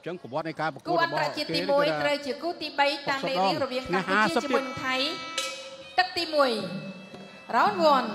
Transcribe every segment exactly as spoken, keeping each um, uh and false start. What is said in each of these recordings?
ចឹងប្រវត្តិនៃការប្រកួតគូអន្តរជាតិទីមួយត្រូវជាគូទីបីតាមលេខរៀងរវាងកម្ពុជាជាមួយនឹងថៃទឹកទីមួយ round one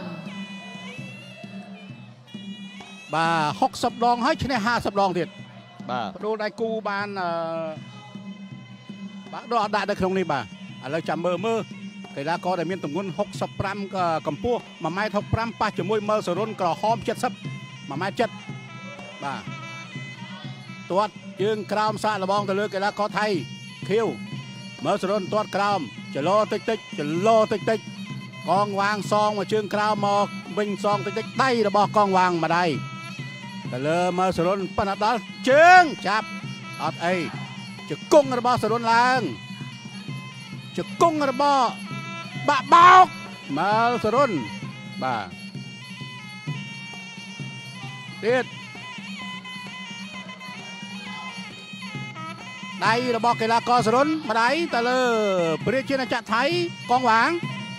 បាទហុកសិបដងហើយឈ្នះห้าสิบដงទៀតបាទបដូរដៃគូបានអឺបាទដល់អត់ដាក់នៅក្នុងនេះបាទឥឡូវចាំមើលមើលកីឡាករដែលមានទម្ងន់หกสิบห้าកម្ពស់មួយម៉ែត្រหกสิบห้าប៉ះជាមួយមើលសរុនក្រហមเจ็ดสิบមួយម៉ែត្រเจ็ดបាទទាត់ជើងក្រោមសាកល្បងទៅលើកីឡាករថៃខៀវមើលសរុនទាត់ក្រោមចលោតិចតិចចលោតិចតិចកងវាងសងមកជើងក្រោមមកវិញសងតិចតិចដៃរបស់កងវាងម្ដាយទៅលើមើលសរុនប៉ុន្តែដល់ជើងចាប់អត់អីជង្គង់របស់សរុនឡើងជង្គង់របស់បាក់បោកមើលសរុនបាទទៀតដៃរបស់កីឡាករសរុនម្ដាយទៅលើព្រះជាណាចក្រថៃកងវាង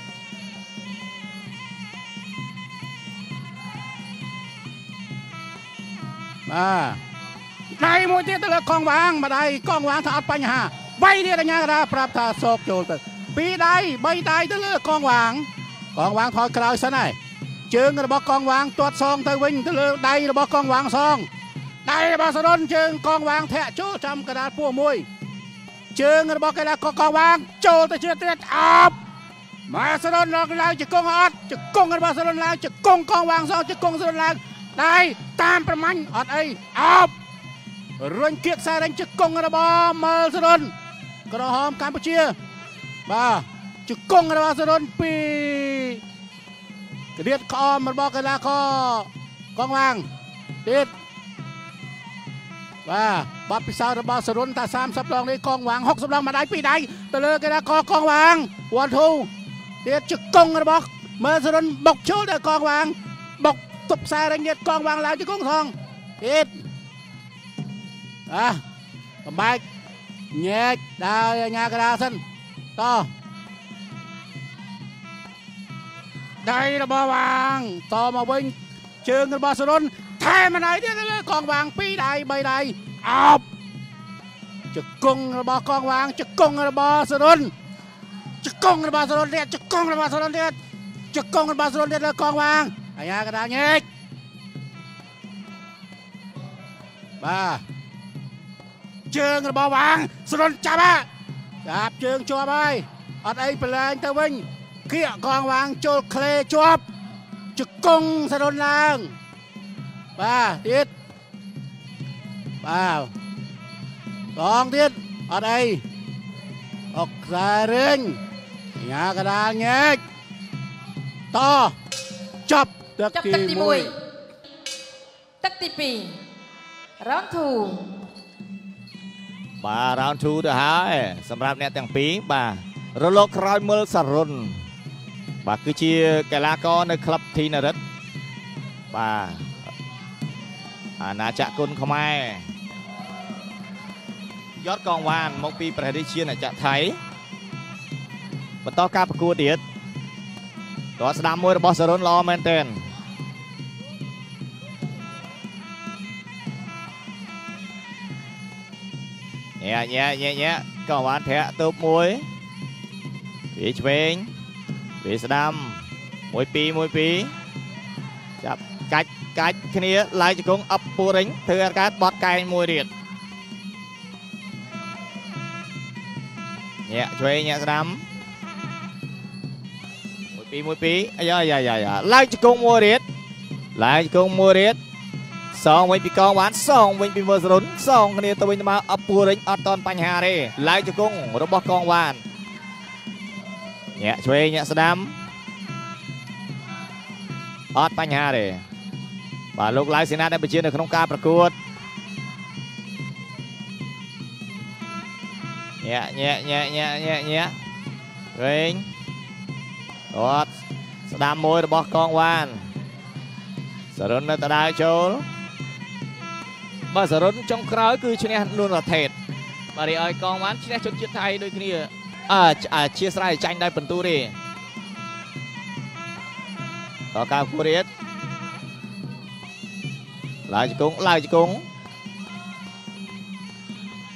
បាទដៃមួយទៀតទៅលើកងវាងម្ដាយកងវាងថាអត់បញ្ហាវាយទៀតអាញាកដាប្រាប់ថាសោកចូលទៅពីរដៃបីដៃទៅលើកងវាងកងវាងថយក្រោយសិនហើយជើងរបស់កងវាងទាត់សងទៅវិញទៅលើដៃរបស់កងវាងសងដៃរបស់សរុនជើងកងវាងធាក់ចូលចំកណ្ដាលពោះមួយជើងរបស់កីឡាករកងវាងចូលទៅជឿទៀតអប់មកសរុនឡើងឡើងជង្គង់អត់ជង្គង់របស់សរុនឡើងជង្គង់កងវាងសងជង្គង់សរុនឡើងដៃតាមប្រមាញ់អត់អីអប់រុញគៀកខ្សែរែងជង្គង់របស់មើលសរុនក្រហមកម្ពុជាបាទជង្គង់របស់សរុនពីក្រៀតក្អមរបស់កីឡាករកងវាងទៀតបាទបាត់ពិសោធន៍របស់សរុនតាសាមសិបដងនេះកងវាងហុកសិបដងមួយដៃពីរដៃទៅលើកីឡាករកងវាងវ៉ាន់ធូទៀតជង្គង់របស់មើលសរុនបុកឈូលដល់កងវាងបុកទប់ខ្សែរែងទៀតកងវាងឡើងជង្គង់ថងទៀតអះបំបែកញែកដល់អាញាកដាសិនតដៃរបស់វាងតមកវិញជើងរបស់សរុនថែម្ដាយទៀតលើកងវាងពីរដៃបីដៃអប់ជង្គង់របស់កងវាងជង្គង់របស់សរុនជង្គង់របស់សរុនទៀតជង្គង់របស់សរុនទៀតជង្គង់របស់សរុនទៀតលើកងវាងអាញាកដាញែកបាទជើងរបស់វាងសរុនចាប់ចាប់ជើងជាប់ហើយអត់អីប្រឡែងទៅវិញគៀកកងវាងចូលក្លេជាប់ជង្គង់សរុនឡើងបាទទៀតបាទកងទៀតអត់អីអុកខ្សែរែងញ៉ាកដាលញែកតចប់ទឹកទីមួយទឹកទីពីរ round two បាទ round two ទៅហើយសម្រាប់អ្នកទាំងពីរបាទរលកក្រោយមើលសរុនបាទគឺជាកីឡាករនៅក្លឹបធីណារិតបាទអាណាចក្រគុណខ្មែរយត់កងវ៉ានមកពីប្រទេសជាណាចក្រថៃបន្តការប្រកួតទៀតតោះស្ដាំមួយរបស់សរុនល្អមែនទែនញ៉ែញ៉ែញ៉ែញ៉ែកងវ៉ានធាក់ទៅមួយពីឆ្វេងពីស្ដាំមួយពីរមួយពីរចាប់កាច់កាច់គ្នាឡើងជង្គង់អប់ពូរិញធ្វើអាកាសបត់កែងមួយទៀតញាក់ឆ្វេងញាក់ស្ដាំមួយពីរមួយពីរអាយ៉ាយ៉ាយ៉ាយ៉ាឡើងជង្គង់មួយទៀតឡើងជង្គង់មួយទៀតសងវិញពីកងបានសងវិញពីមើលសរុនសងគ្នាទៅវិញទៅមកអប់ពូរិញអត់តន់បញ្ហាទេឡើងជង្គង់របស់កងវ៉ានញាក់ឆ្វេងញាក់ស្ដាំអត់បញ្ហាទេបាទលោកឡាវសេនាដែលបញ្ជានៅក្នុងការប្រកួតញ៉ាក់ញ៉ាក់ញ៉ាក់ញ៉ាក់ញ៉ាក់ញ៉ាក់វិញអត់ស្ដាំមួយរបស់កងវ៉ានសរុននៅតដើចូលបាទសរុនចុងក្រោយគឺឈ្នះនួនរថេតបាទរីឲ្យកងវ៉ានឈ្នះជនជាតិថៃដូចគ្នាអើជាស្រ័យចាញ់ដោយពិន្ទុទេតការគូរៀតឡើងជង្គង់ឡើងជង្គង់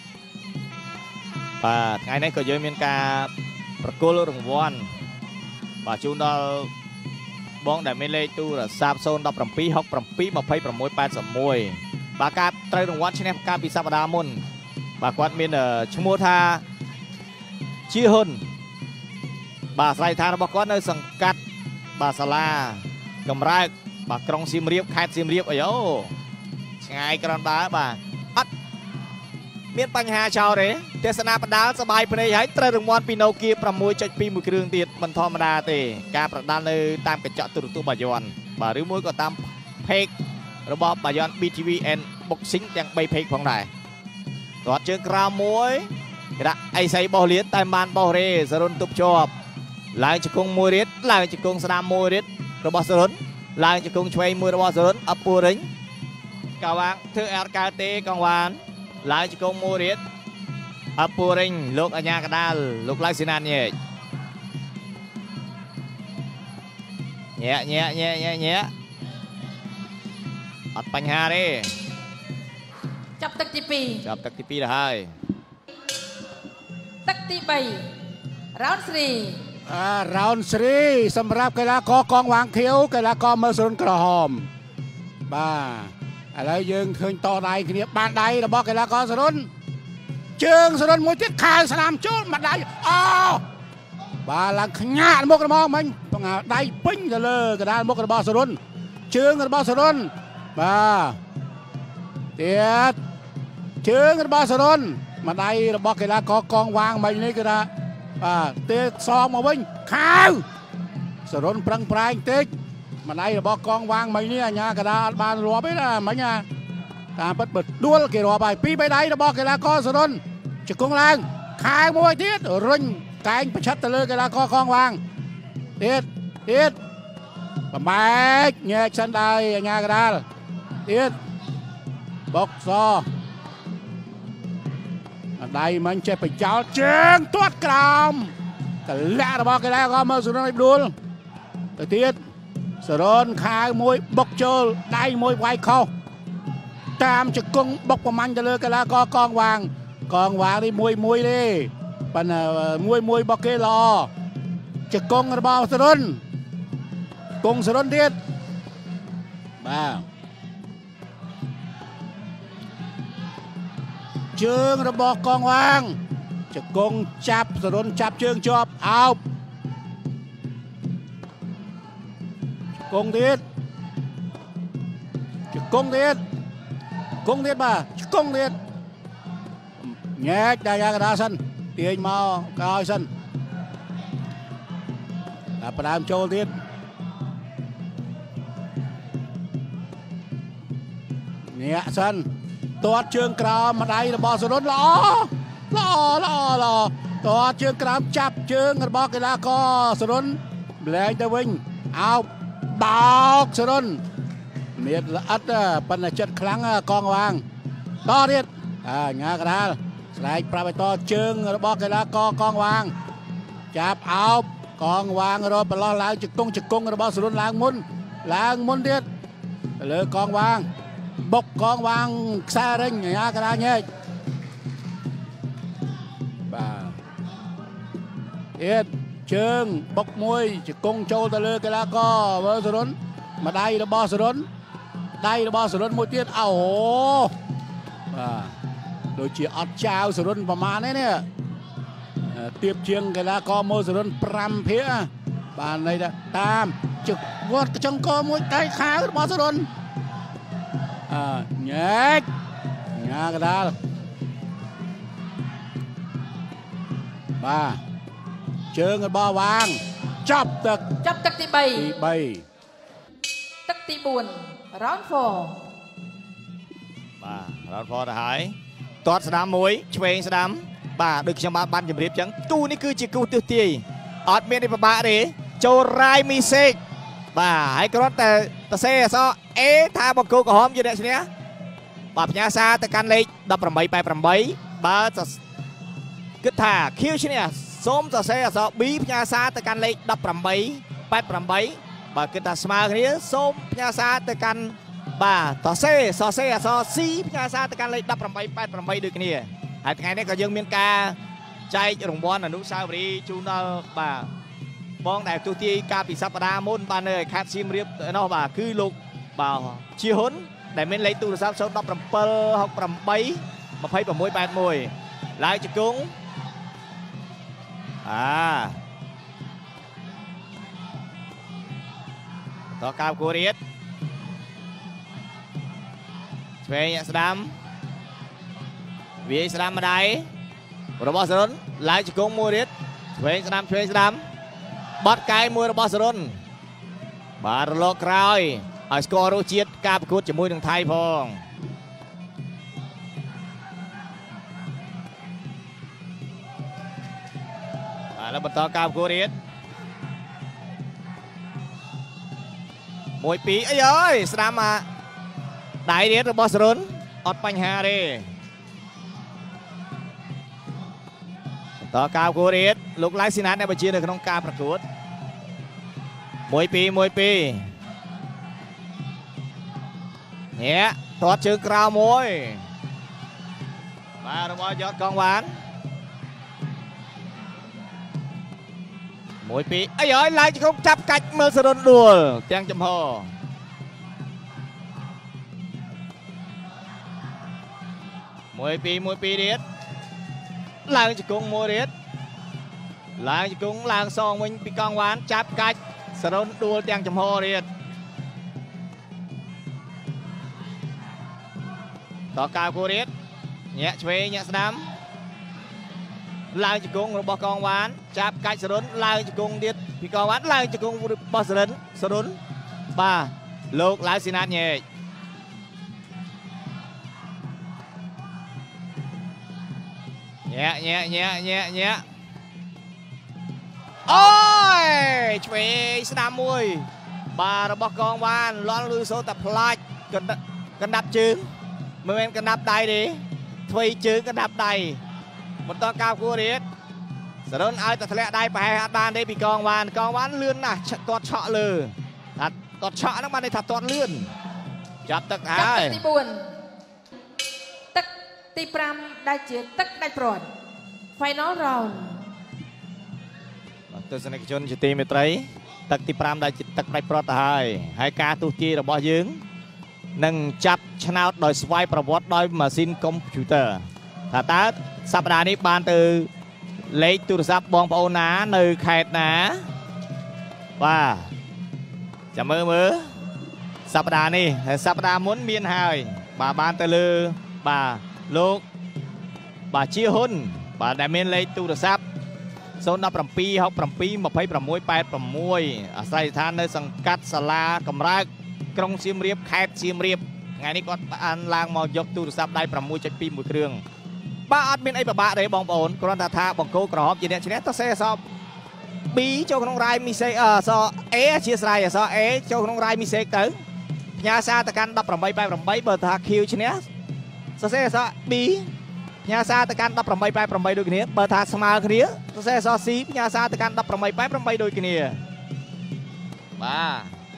បាទថ្ងៃនេះក៏យើងមានការប្រគល់រង្វាន់បាទជូនដល់បងដែលមានលេខទូរស័ព្ទ ศูนย์ หนึ่ง เจ็ด หก เจ็ด ยี่ หก แปด หนึ่ง แปด หนึ่ง បាទការត្រូវរង្វាន់ឈ្នះកាលពីសប្តាហ៍មុនបាទគាត់មានឈ្មោះថាជាហ៊ុនបាទស្រ័យឋានរបស់គាត់នៅសង្កាត់បាទសាលាកំរើកបាទក្រុងសៀមរាបខេត្តសៀមរាបអីអូឆ្ងាយក្រនដើរបាទអត់មានបញ្ហាចោលទេទេសនាបដាលសបាយភ្នែកហើយត្រូវរង្វាន់ពី Nokia 6.2 មួយគ្រឿងទៀតមិនធម្មតាទេការប្រដាល់នៅតាមកញ្ចក់ទូរទស្សន៍បាយ័នបាទឬមួយក៏តាម page របស់បាយ័ន ប៊ី ទី វី and Boxing ទាំង 3 page ផងដែររត់ជើងក្រោមមួយគេដាក់អីសីបោះលៀនតែបានបោះរេសរុនទប់ជាប់ឡើងជង្គង់មួយរៀតឡើងជង្គង់ស្ដាំមួយរៀតរបស់សរុនឡើងជង្គង់ឆ្វេងមួយរបស់សរុនអពូរិញកវាងធ្វើអត់កើតទេកងវ៉ានឡើងជង្គង់មួយរៀតអពូរិញលោកអញ្ញាកដាលលោកឡៅសេណានញែកញែកញែកញែកញែកញែកអត់បញ្ហាទេចាប់ទឹកទី 2 ចាប់ទឹកទី 2 ទៅហើយទឹកទី 3 round 3 អា round 3សម្រាប់កីឡាករកងវាងខៀវកីឡាករមើលសរុនក្រហមបាទឥឡូវយើងឃើញតដៃគ្នាបានដៃរបស់កីឡាករសរុនជើងសរុនមួយទៀតខៅស្នាមចូលមកដៃអូបាទឡើងខ្ញាក់មុខរបស់មិញបង្ហាដៃពេញទៅលើកណ្ដាលមុខរបស់សរុនជើងរបស់សរុនបាទទៀតជើងរបស់សរុនមកដៃរបស់កីឡាករកងវាងមិញនេះគឺថាបាទទៀតសងមកវិញខៅសរុនប្រឹងប្រែងតិចមកដៃរបស់កងវាងមិញនេះអញ្ញាកដាអត់បានរាប់ទេណាមិញណាតាមពិតបើដួលគេរាប់ហើយពីរបីដៃរបស់កីឡាករសរុនជង្គង់ឡើងខៅមួយទៀតរុញកែងប្រឆិតទៅលើកីឡាករកងវាងទៀតទៀតបំបែកញែកសិនដែរអញ្ញាកដាលទៀតបុកសដៃមិនចេះបញ្ចោលជើងទាត់ក្រោមកលាក់របស់កីឡាករមើលសរុនឲ្យដួលទៅទៀតសរុនខៅមួយបុកចូលដៃមួយវាយខុសតាមជង្គង់បុកប្រមាញ់ទៅលើកីឡាករកងវាងកងវាងនេះមួយមួយទេប៉ុន្តែមួយមួយរបស់គេល្អជង្គង់របស់សរុនគង់សរុនទៀតបាទជើងរបស់កងវាងជង្គង់ចាប់សរុនចាប់ជើងជាប់អោបជង្គង់ទៀតជង្គង់ទៀតជង្គង់ទៀតបាទជង្គង់ទៀតញែកដល់យ៉ាងកដាសិនទាញមកក្រោយសិនដល់ផ្ដើមចូលទៀតញាក់សិនទាត់ជើងក្រោមម្ដាយរបស់សរុនល្អល្អល្អល្អទាត់ជើងក្រោមចាប់ជើងរបស់កីឡាករសរុនប្លែកទៅវិញអោបបោកសរុនមានល្អិតប៉ុន្តែចិត្តខ្លាំងកងវាងតទៀតអញ្ញាកដាលស្រែកប្រាប់ឲ្យតជើងរបស់កីឡាករកងវាងចាប់អោបកងវាងរត់ប្រឡោះឡើងជង្គង់ជង្គង់របស់សរុនឡើងមុនឡើងមុនទៀតទៅលើកងវាងបុកកងវាងខ្សែរិញអញ្ញាកដាលញែកបាទទៀតជើងបុកមួយជង្គង់ចូលទៅលើកីឡាករវើសរុនម្ដាយរបស់សរុនដៃរបស់សរុនមួយទៀតអូបាទដូចជាអត់ចៅសរុនប្រមាណនេះទៀបជាងកីឡាករមើលសរុនប្រាំភាគបាទន័យថាតាមជឹកវត្តចង្គមួយដៃខាវរបស់សរុនអើញែកញ៉ាកដាលបាទជើងរបស់វាងចាប់ទឹកចាប់ទឹកទី 3 ទី 3ទឹកទី 4 round 4 បាទ round 4ទៅហើយទាត់ស្ដាំមួយឆ្វេងស្ដាំបាទដូចខ្ញុំបានជម្រាបចឹងគូនេះគឺជាគូទស្សទាយអត់មានអីពិបាកទេចូលរាយមីសេកបាទហើយគ្រាន់តែតសេអសអេថាបង្គោលក្រហមជាអ្នកឈ្នះបាទផ្ញើសារទៅកាន់លេខmột tám八támបើគិតថា Q ឈ្នះសូមសរសេរអក្សរ B ផ្ញើសារទៅកាន់លេខmột tám八támបើគិតថាស្មើគ្នាសូមផ្ញើសារទៅកាន់បាទសរសេរសរសេរអក្សរ C ផ្ញើសារទៅកាន់លេខmột tám八támដូចគ្នាហើយថ្ងៃនេះក៏យើងមានការចែករង្វាន់អនុស្សាវរីយ៍ជូនដល់បាទបងដែលទូទាយការពីសប្តាហ៍មុនបាននៅខេត្តសៀមរាបនោះបាទគឺលោកបាទជាហ៊ុនដែលមានលេខទូរស័ព្ទ ศูนย์ หนึ่ง เจ็ด หก แปด ยี่สิบหก แปด หนึ่งឡើយជង្គង់អាតកាបគូរៀតឆ្វេងស្ដាំវាយស្ដាំម្ដាយរបស់សរុនឡើយជង្គង់មួយរៀតឆ្វេងស្ដាំឆ្វេងស្ដាំបាត់កាយមួយរបស់សរុនបាទរលកក្រោយឲ្យស្គាល់រសជាតិការប្រកួតជាមួយនឹងថៃផងបាទแล้วបន្តការប្រកួតរៀតមួយពីរអីអើយស្ដាំអាដៃរៀតរបស់សរុនអត់បញ្ហាទេបន្តការប្រកួតរៀតលោកឡៃស៊ីណាតអ្នកបញ្ជានៅក្នុងការប្រកួតមួយពីរមួយពីរនេះទាត់ជើងក្រៅមួយបាទរបស់យត់កងវ៉ានមួយពីរអីហើយឡើងជង្គង់ចាប់កាច់មើលសរុនដួលទាំងចំហមួយពីរមួយពីរទៀតឡើងជង្គង់មួយទៀតឡើងជង្គង់ឡើងសងវិញពីកងវ៉ានចាប់កាច់សរុនដួលទាំងចំហទៀតតកាវគូរៀតញាក់ឆ្វេងញាក់ស្ដាំឡើងជង្គង់របស់កងវ៉ានចាប់កាច់សរុនឡើងជង្គង់ទៀតពីកងវ៉ានឡើងជង្គង់របស់សរុនសរុនបាទលោកឡៅស៊ីណាតញែកញាក់ញាក់ញាក់ញាក់ញាក់អូយឆ្វេងស្ដាំមួយបាទរបស់កងវ៉ានលន់លឺសូតែផ្លាច់កណ្ដាប់ជើងមិនមែនកណ្ដាប់ដៃទេធ្វើជើងកណ្ដាប់ដៃបន្តការគួររៀតសរុនឲ្យតែធ្លាក់ដៃប្រហែលអត់បានទេពីកងវ៉ានកងវ៉ានលឿនណាស់ទាត់ឆក់លើថាទាត់ឆក់ហ្នឹងបានន័យថាទាត់លឿនចាប់ទឹកហើយទឹកទីបួនទឹកទីប្រាំដែលជាទឹកដាច់ព្រាត់ Final round ទស្សនិកជនជាទីមេត្រីទឹកទីប្រាំដែលជាទឹកដាច់ព្រាត់ទៅហើយហើយការទស្សទាយរបស់យើងនឹងចាប់ឆ្នោតដោយស្វ័យប្រវត្តិដោយម៉ាស៊ីនកុំព្យូទ័រថាតើសប្តាហ៍នេះបានទៅលេខទូរស័ព្ទបងប្អូនណានៅខេត្តណាបាទចាំមើលមើលសប្តាហ៍នេះហើយសប្តាហ៍មុនមានហើយបាទបានទៅលើបាទលោកបាទជាហ៊ុនបាទដែលមានលេខទូរស័ព្ទ ศูนย์ หนึ่ง เจ็ด หก แปด ยี่สิบหก แปด หก អាស្រ័យដ្ឋាននៅសង្កាត់សាលាកំរើកក្រុងសៀមរាបខេត្តសៀមរាបថ្ងៃនេះគាត់បានឡើងមកយកទូរស័ព្ទដៃ 6.2 មួយគ្រឿងបាទអត់មានអីពិបាកទេបងប្អូនគ្រាន់តែថាបង្គោលក្រហមជាអ្នកឈ្នះតសេអសB ចូលក្នុងរាយមីសេអស A អធិស្ឋានអស A ចូលក្នុងរាយមីសេទៅផ្ញើសារទៅកាន់ một tám八tám បើថា Q ឈ្នះសរសេរអស B ផ្ញើសារទៅកាន់ một tám八tám ដូចគ្នាបើថាស្មើគ្នាសរសេរអស C ផ្ញើសារទៅកាន់ một tám八tám ដូចគ្នាបាទ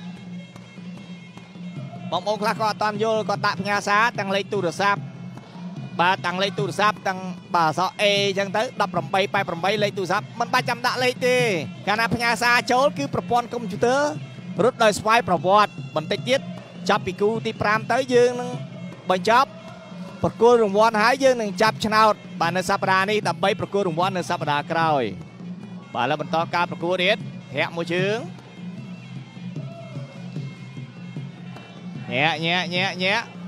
បងប្អូនខ្លះក៏អត់តាន់យល់ក៏ដាក់ផ្ញើសារទាំងលេខទូរស័ព្ទបាទទាំងលេខទូរស័ព្ទទាំងបាទអស A អញ្ចឹងទៅ một tám八tám លេខទូរស័ព្ទមិនបាច់ចាំដាក់លេខទេកាលណាផ្ញើសារចូលគឺប្រព័ន្ធកុំព្យូទ័ររត់ដោយស្វ័យប្រវត្តិបន្តិចទៀតចាប់ពីគូទីប្រាំទៅយើងនឹងបញ្ចប់ប្រគល់រង្វាន់ហើយយើងនឹងចាប់ឆ្នោតបាទនៅសប្តាហ៍នេះដើម្បីប្រគល់រង្វាន់នៅសប្តាហ៍ក្រោយបាទឥឡូវបន្តការប្រគល់ទៀតធាក់មួយជើងញាក់ញាក់ញាក់ញាក់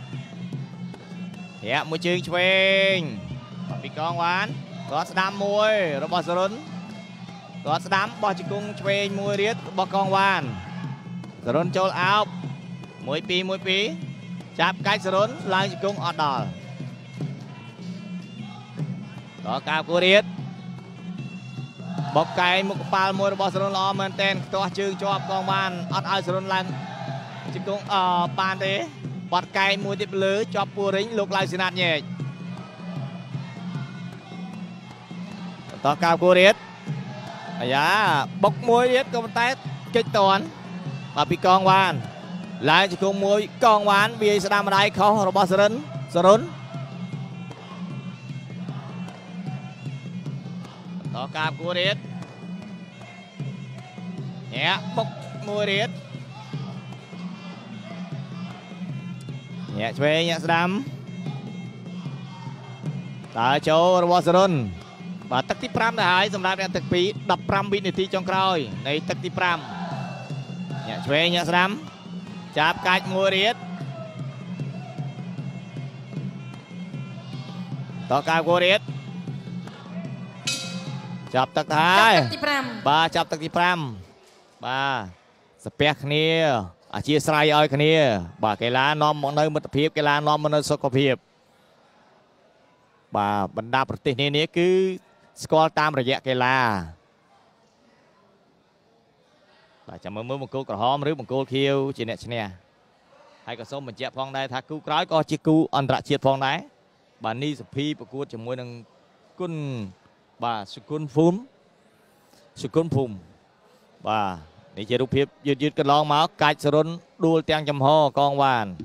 ធាក់មួយជើងឆ្វេងពីកងវ៉ានគាត់ស្ដាំមួយរបស់សរុនគាត់ស្ដាំបោះជង្គង់ឆ្វេងមួយរៀតរបស់កងវ៉ានសរុនចូលអោបមួយពីរមួយពីរចាប់កាច់សរុនឡើងជង្គង់អត់ដល់តកាបគូរៀតបបកែងមុខកប៉ាល់មួយរបស់សរុនល្អមែនតែនខ្ទាស់ជើងជាប់កងវ៉ានអត់ឲ្យសរុនឡើងជង្គង់អបានទេបាត់កែងមួយទៀតលើជាប់ពួររិញលោកឡៅស៊ីណាតញែកតកាបគូរៀតអាយ៉ាបុកមួយទៀតក៏ប៉ុន្តែកិច្ចតន់មកពីកងវ៉ានឡើងជង្គង់មួយកងវ៉ានវាយស្ដាំម្ដាយខុសរបស់សរុនសរុនต่อการกูรีดเนี่ยบกมูรีดเนี่ยช่วยเนี่ยสดามตาโจระวังสรุนบาตักที่พรำได้หายสำหรับเนี่ยตักปีดับพรำวินาทีจงครอยในตักที่พรำเนี่ยช่วยเนี่ยสดามจับกัดมูรีดต่อการกูรีดจับตักท้ายบาจับตักที่พรำบาสเปกนี่อาชีพสไลด์อ้อยนี่บาเกล้านอมมองในมิตรภาพเกล้านอมมองในสุขภาพบาบรรดาประเทศนี้นี่คือสกอร์ตามระยะเกล้าบาจะมือมือมังกรกระหอมหรือมังกรเขียวจีเนชเนี่ยให้กระส้มมันเจ็บพองได้ถ้ากู้กร้อยก็จีกู้อันตรเชียดพองได้บานี่สพีประกวดจะมวยนังกุนบาสุกุนฟุ้มสุกุนพุ่มบานี่จะรูปเพียบยืดยืดกันลองมาไก่สรุนดูเตียงจำหอกองวาน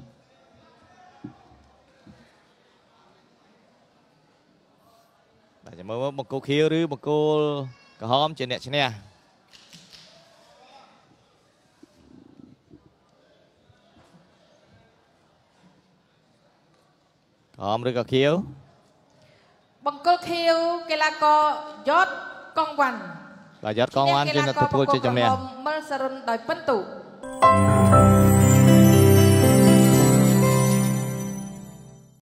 แต่จะมาว่ามังกรเขียวหรือมังกรกระหอมเจเนชเนี่ยกระหอมหรือกระเขียวมังกรเขียวเกลากอยอดกองวัน là giật con anh trên là tập vui chơi trong này. Mơ sờ run đòi phân tụ.